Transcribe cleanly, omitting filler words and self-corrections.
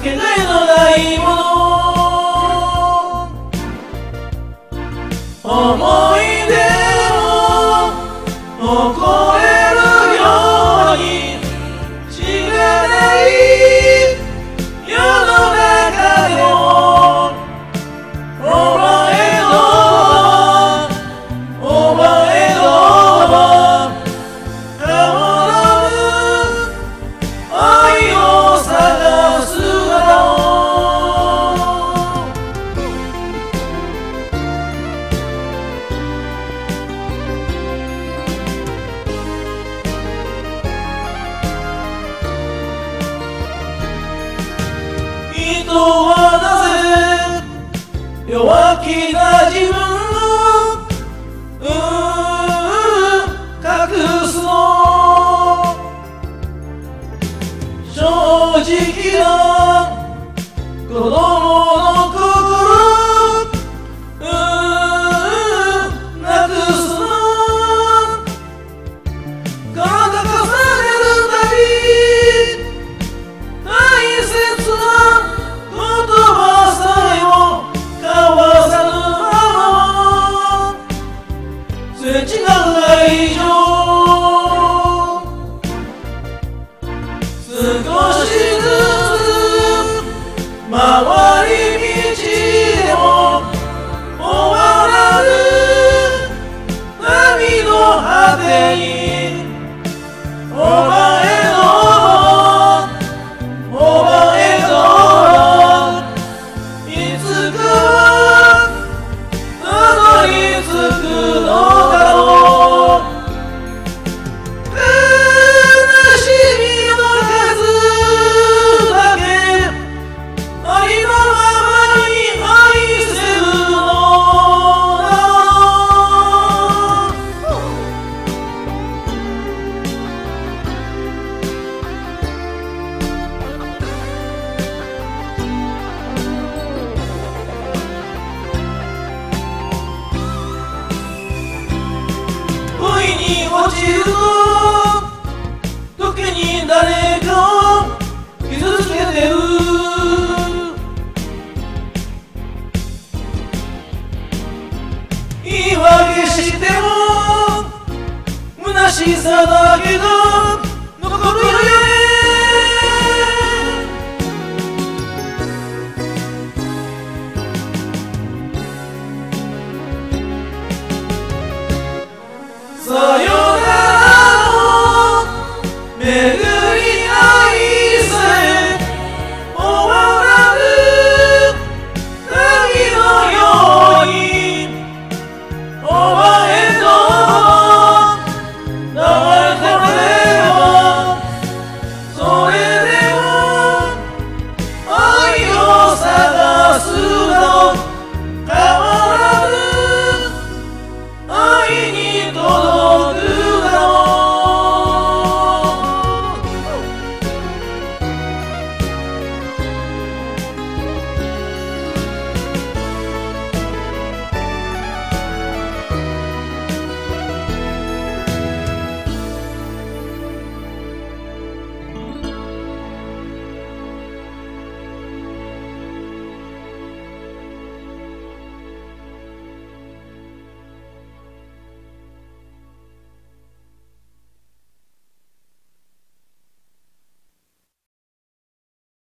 けがえのないもの、思い出を超えるようにしがない世の中でもお前の変わらぬ愛を探すだろう。人はなぜ弱気な自分を隠すの。正直な子供の心なくすの。体重ねるたび大切な言葉さえも交わさぬまますれ違う愛情、少しずつ回り道でも終わらぬ波の果てにお前のいつかはたどり着くのだろう。悲しみの数だけありのままに愛せるのだろう。恋に落ちると時に誰かを傷つけてる。言い訳しても虚しさだけが